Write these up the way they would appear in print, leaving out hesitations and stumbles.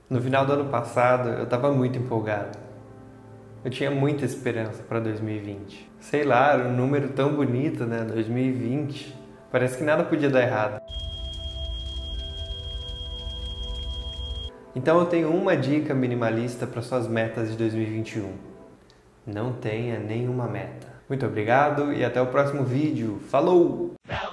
No final do ano passado, eu estava muito empolgado. Eu tinha muita esperança para 2020. Sei lá, era um número tão bonito, né? 2020. Parece que nada podia dar errado. Então eu tenho uma dica minimalista para suas metas de 2021. Não tenha nenhuma meta. Muito obrigado e até o próximo vídeo. Falou!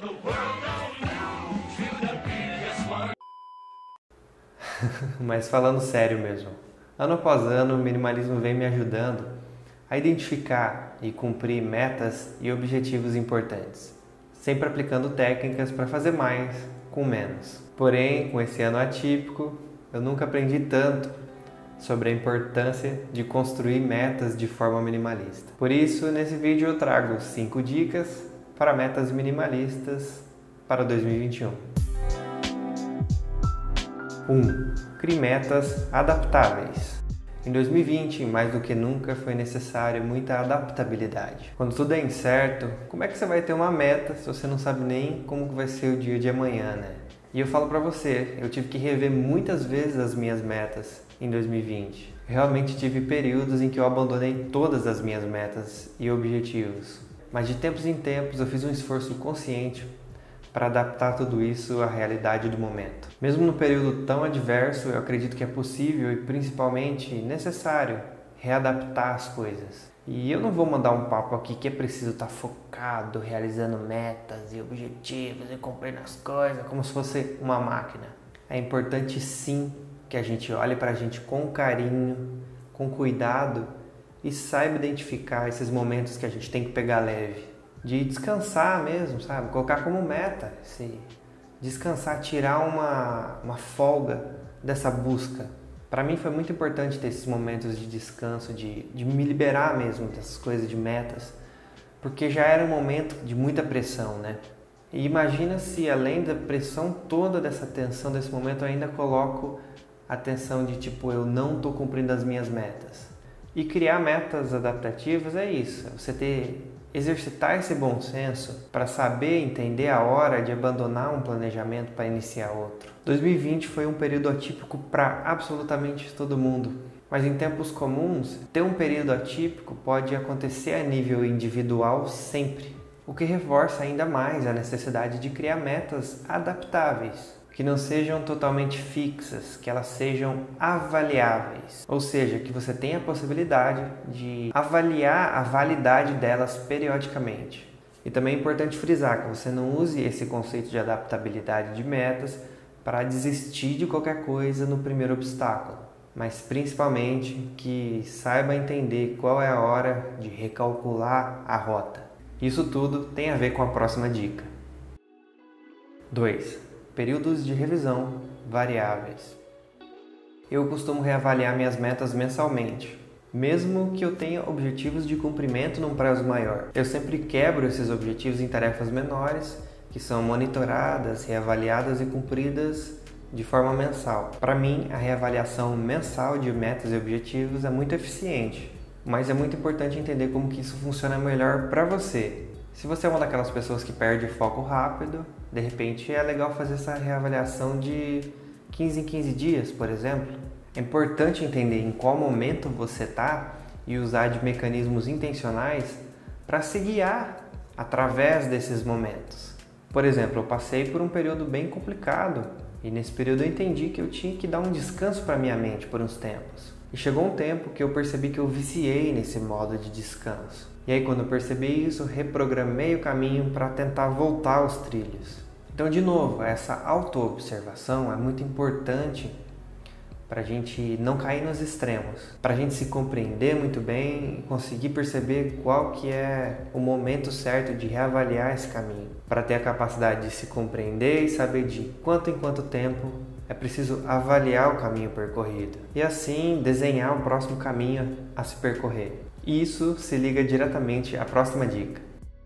Mas falando sério mesmo, ano após ano o minimalismo vem me ajudando a identificar e cumprir metas e objetivos importantes, sempre aplicando técnicas para fazer mais com menos. Porém, com esse ano atípico, eu nunca aprendi tanto sobre a importância de construir metas de forma minimalista. Por isso, nesse vídeo eu trago 5 dicas para metas minimalistas para 2021. 1. Crie metas adaptáveis. Em 2020, mais do que nunca, foi necessário muita adaptabilidade. Quando tudo é incerto, como é que você vai ter uma meta se você não sabe nem como vai ser o dia de amanhã, né? E eu falo pra você, eu tive que rever muitas vezes as minhas metas em 2020. Realmente tive períodos em que eu abandonei todas as minhas metas e objetivos. Mas de tempos em tempos eu fiz um esforço consciente para adaptar tudo isso à realidade do momento. Mesmo no período tão adverso, eu acredito que é possível e principalmente necessário readaptar as coisas. E eu não vou mandar um papo aqui que é preciso estar focado, realizando metas e objetivos e cumprindo as coisas como se fosse uma máquina. É importante sim que a gente olhe para a gente com carinho, com cuidado e saiba identificar esses momentos que a gente tem que pegar leve. De descansar mesmo, sabe? Colocar como meta, descansar, tirar uma folga dessa busca. Para mim foi muito importante ter esses momentos de descanso, de me liberar mesmo dessas coisas de metas, porque já era um momento de muita pressão, né? E imagina se além da pressão toda dessa tensão desse momento eu ainda coloco a tensão de tipo, eu não estou cumprindo as minhas metas. E criar metas adaptativas é isso, exercitar esse bom senso para saber entender a hora de abandonar um planejamento para iniciar outro. 2020 foi um período atípico para absolutamente todo mundo, mas em tempos comuns, ter um período atípico pode acontecer a nível individual sempre, o que reforça ainda mais a necessidade de criar metas adaptáveis, que não sejam totalmente fixas, que elas sejam avaliáveis. Ou seja, que você tenha a possibilidade de avaliar a validade delas periodicamente. E também é importante frisar que você não use esse conceito de adaptabilidade de metas para desistir de qualquer coisa no primeiro obstáculo, mas principalmente que saiba entender qual é a hora de recalcular a rota. Isso tudo tem a ver com a próxima dica. 2. Períodos de revisão variáveis. Eu costumo reavaliar minhas metas mensalmente, mesmo que eu tenha objetivos de cumprimento num prazo maior. Eu sempre quebro esses objetivos em tarefas menores, que são monitoradas, reavaliadas e cumpridas de forma mensal. Para mim, a reavaliação mensal de metas e objetivos é muito eficiente, mas é muito importante entender como que isso funciona melhor para você. Se você é uma daquelas pessoas que perde o foco rápido, de repente é legal fazer essa reavaliação de 15 em 15 dias, por exemplo. É importante entender em qual momento você está e usar de mecanismos intencionais para se guiar através desses momentos. Por exemplo, eu passei por um período bem complicado e nesse período eu entendi que eu tinha que dar um descanso para minha mente por uns tempos. E chegou um tempo que eu percebi que eu viciei nesse modo de descanso. E aí quando eu percebi isso, reprogramei o caminho para tentar voltar aos trilhos. Então, de novo, essa autoobservação é muito importante para a gente não cair nos extremos, para a gente se compreender muito bem e conseguir perceber qual que é o momento certo de reavaliar esse caminho, para ter a capacidade de se compreender e saber de quanto em quanto tempo é preciso avaliar o caminho percorrido e assim desenhar o próximo caminho a se percorrer. E isso se liga diretamente à próxima dica.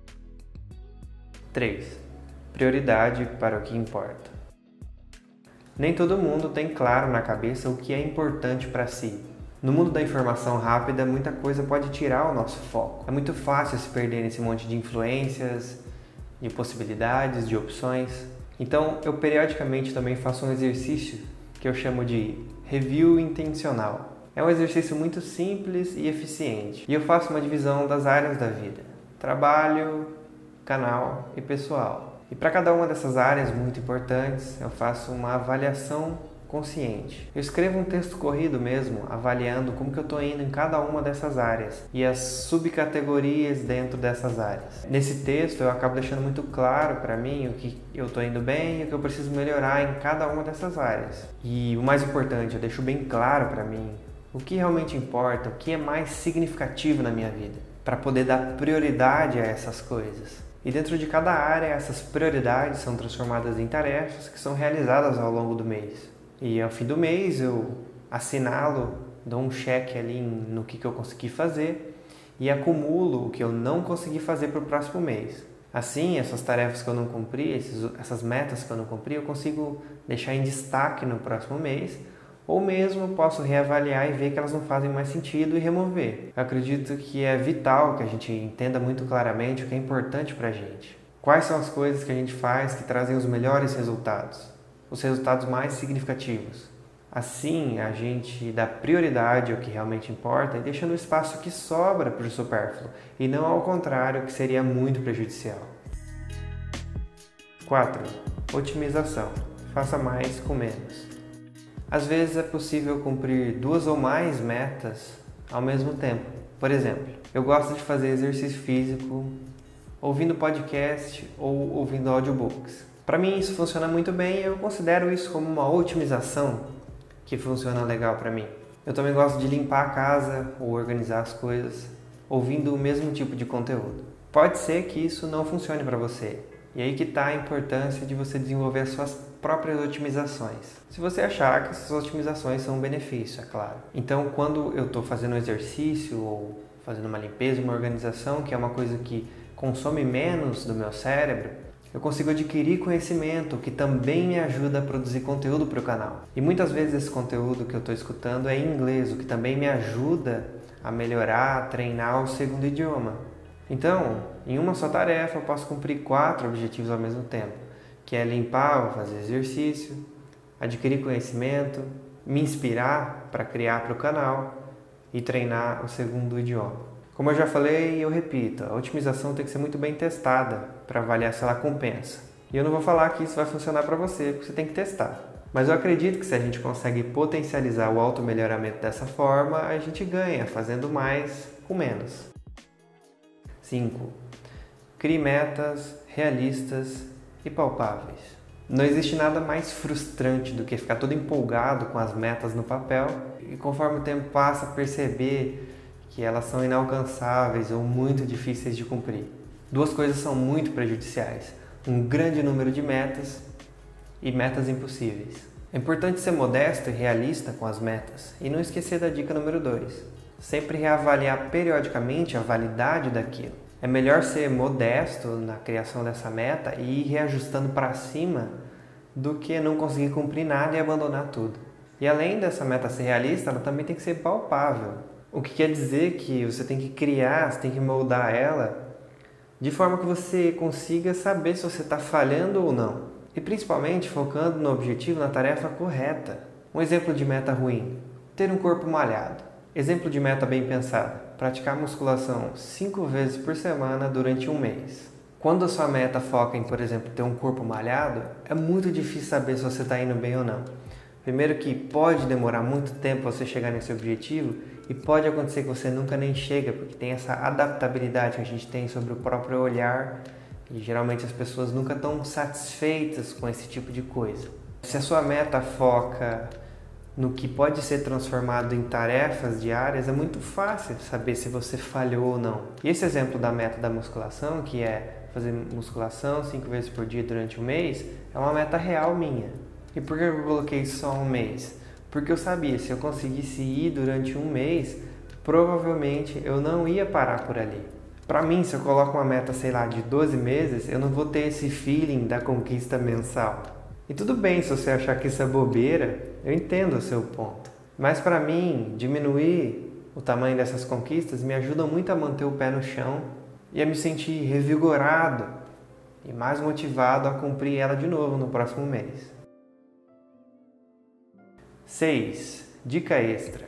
3. Prioridade para o que importa. Nem todo mundo tem claro na cabeça o que é importante para si. No mundo da informação rápida, muita coisa pode tirar o nosso foco. É muito fácil se perder nesse monte de influências, de possibilidades, de opções. Então, eu periodicamente também faço um exercício que eu chamo de Review intencional. É um exercício muito simples e eficiente. E eu faço uma divisão das áreas da vida: trabalho, canal e pessoal. E para cada uma dessas áreas muito importantes, eu faço uma avaliação consciente. Eu escrevo um texto corrido mesmo, avaliando como que eu estou indo em cada uma dessas áreas e as subcategorias dentro dessas áreas. Nesse texto eu acabo deixando muito claro para mim o que eu estou indo bem e o que eu preciso melhorar em cada uma dessas áreas. E o mais importante, eu deixo bem claro para mim o que realmente importa, o que é mais significativo na minha vida, para poder dar prioridade a essas coisas. E dentro de cada área, essas prioridades são transformadas em tarefas que são realizadas ao longo do mês. E ao fim do mês eu assinalo, dou um cheque ali no que eu consegui fazer e acumulo o que eu não consegui fazer para o próximo mês. Assim, essas tarefas que eu não cumpri, essas metas que eu não cumpri, eu consigo deixar em destaque no próximo mês, ou mesmo posso reavaliar e ver que elas não fazem mais sentido e remover. Eu acredito que é vital que a gente entenda muito claramente o que é importante para a gente. Quais são as coisas que a gente faz que trazem os melhores resultados? Os resultados mais significativos. Assim, a gente dá prioridade ao que realmente importa e deixando o espaço que sobra para o supérfluo, e não ao contrário, que seria muito prejudicial. 4. Otimização. Faça mais com menos. Às vezes é possível cumprir 2 ou mais metas ao mesmo tempo. Por exemplo, eu gosto de fazer exercício físico ouvindo podcast ou ouvindo audiobooks. Para mim isso funciona muito bem e eu considero isso como uma otimização que funciona legal para mim. Eu também gosto de limpar a casa ou organizar as coisas ouvindo o mesmo tipo de conteúdo. Pode ser que isso não funcione para você. E aí que está a importância de você desenvolver as suas próprias otimizações. Se você achar que essas otimizações são um benefício, é claro. Então, quando eu estou fazendo um exercício ou fazendo uma limpeza, uma organização, que é uma coisa que consome menos do meu cérebro, eu consigo adquirir conhecimento que também me ajuda a produzir conteúdo para o canal. E muitas vezes esse conteúdo que eu estou escutando é em inglês, o que também me ajuda a melhorar, a treinar o segundo idioma. Então, em uma só tarefa eu posso cumprir 4 objetivos ao mesmo tempo, que é limpar ou fazer exercício, adquirir conhecimento, me inspirar para criar para o canal e treinar o segundo idioma. Como eu já falei e eu repito, a otimização tem que ser muito bem testada para avaliar se ela compensa. E eu não vou falar que isso vai funcionar para você, porque você tem que testar. Mas eu acredito que se a gente consegue potencializar o auto-melhoramento dessa forma, a gente ganha fazendo mais com menos. 5. Crie metas realistas e palpáveis. Não existe nada mais frustrante do que ficar todo empolgado com as metas no papel e conforme o tempo passa perceber que elas são inalcançáveis ou muito difíceis de cumprir. 2 coisas são muito prejudiciais: um grande número de metas e metas impossíveis. É importante ser modesto e realista com as metas e não esquecer da dica número 2. Sempre reavaliar periodicamente a validade daquilo. É melhor ser modesto na criação dessa meta e ir reajustando para cima do que não conseguir cumprir nada e abandonar tudo. E além dessa meta ser realista, ela também tem que ser palpável. O que quer dizer que você tem que criar, você tem que moldar ela de forma que você consiga saber se você está falhando ou não. E principalmente focando no objetivo, na tarefa correta. Um exemplo de meta ruim: ter um corpo malhado. Exemplo de meta bem pensada: praticar musculação 5 vezes por semana durante um mês. Quando a sua meta foca em, por exemplo, ter um corpo malhado, é muito difícil saber se você está indo bem ou não. Primeiro que pode demorar muito tempo você chegar nesse objetivo e pode acontecer que você nunca nem chega, porque tem essa adaptabilidade que a gente tem sobre o próprio olhar e geralmente as pessoas nunca estão satisfeitas com esse tipo de coisa. Se a sua meta foca no que pode ser transformado em tarefas diárias, é muito fácil saber se você falhou ou não. E esse exemplo da meta da musculação, que é fazer musculação 5 vezes por dia durante um mês, é uma meta real minha. E por que eu coloquei só um mês? Porque eu sabia, se eu conseguisse ir durante um mês, provavelmente eu não ia parar por ali. Para mim, se eu coloco uma meta, sei lá, de 12 meses, eu não vou ter esse feeling da conquista mensal. E tudo bem se você achar que isso é bobeira, eu entendo o seu ponto. Mas para mim, diminuir o tamanho dessas conquistas me ajuda muito a manter o pé no chão e a me sentir revigorado e mais motivado a cumprir ela de novo no próximo mês. 6. Dica extra.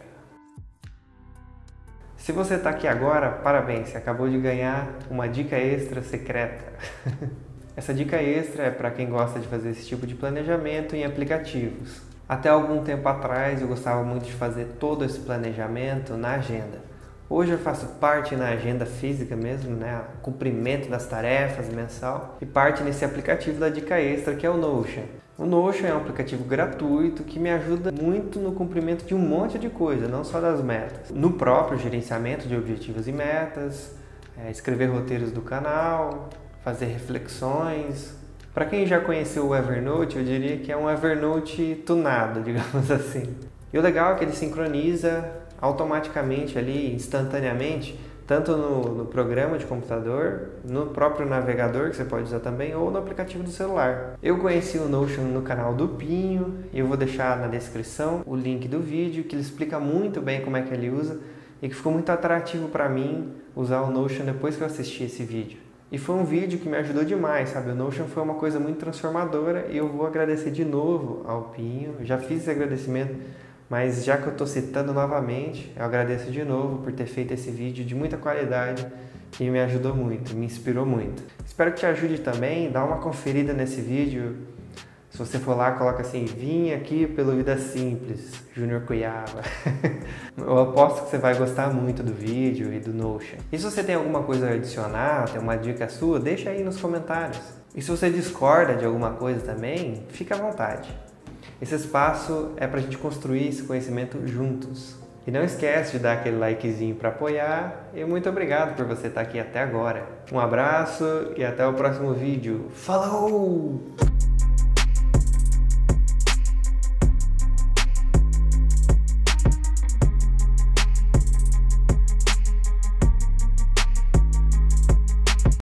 Se você está aqui agora, parabéns, você acabou de ganhar uma dica extra secreta. Essa dica extra é para quem gosta de fazer esse tipo de planejamento em aplicativos. Até algum tempo atrás eu gostava muito de fazer todo esse planejamento na agenda. Hoje eu faço parte na agenda física mesmo, né? Cumprimento das tarefas mensal e parte nesse aplicativo da dica extra que é o Notion. O Notion é um aplicativo gratuito que me ajuda muito no cumprimento de um monte de coisa, não só das metas. No próprio gerenciamento de objetivos e metas, escrever roteiros do canal, fazer reflexões. Para quem já conheceu o Evernote, eu diria que é um Evernote tunado, digamos assim. E o legal é que ele sincroniza automaticamente ali, instantaneamente, tanto no programa de computador, no próprio navegador que você pode usar também, ou no aplicativo do celular. Eu conheci o Notion no canal do Pinho, e eu vou deixar na descrição o link do vídeo, que ele explica muito bem como é que ele usa, e que ficou muito atrativo para mim usar o Notion depois que eu assisti esse vídeo. E foi um vídeo que me ajudou demais, sabe? O Notion foi uma coisa muito transformadora e eu vou agradecer de novo ao Pinho. Eu já fiz esse agradecimento, mas já que eu estou citando novamente, eu agradeço de novo por ter feito esse vídeo de muita qualidade e me ajudou muito, me inspirou muito. Espero que te ajude também, dá uma conferida nesse vídeo. Se você for lá, coloca assim, vim aqui pelo Vida Simples, Júnior Cuiaba. Eu aposto que você vai gostar muito do vídeo e do Notion. E se você tem alguma coisa a adicionar, tem uma dica sua, deixa aí nos comentários. E se você discorda de alguma coisa também, fica à vontade. Esse espaço é para a gente construir esse conhecimento juntos. E não esquece de dar aquele likezinho para apoiar e muito obrigado por você estar aqui até agora. Um abraço e até o próximo vídeo. Falou!